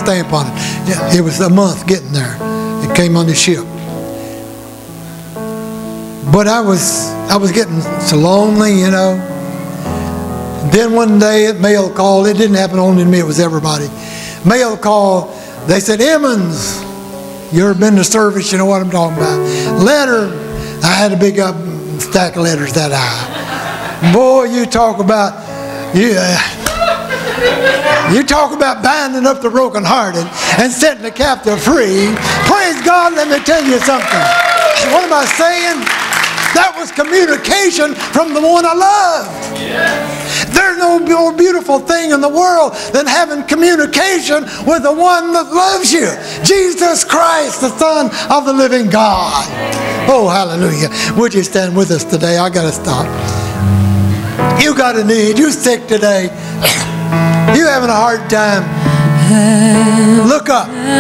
stamp on it. Yeah, it was a month getting there. It came on the ship. But I was getting so lonely, you know. Then one day mail called. It didn't happen only to me, it was everybody. Mail called. They said, Emmons, you ever been to service? You know what I'm talking about. Letter. I had a big stack of letters that high. Boy, you talk about binding up the brokenhearted and setting the captive free. Praise God, let me tell you something. What am I saying? That was communication from the one I loved. There's no more beautiful thing in the world than having communication with the one that loves you. Jesus Christ, the Son of the living God. Oh, hallelujah. Would you stand with us today? I got to stop. You got a need. You sick today. You having a hard time. Look up.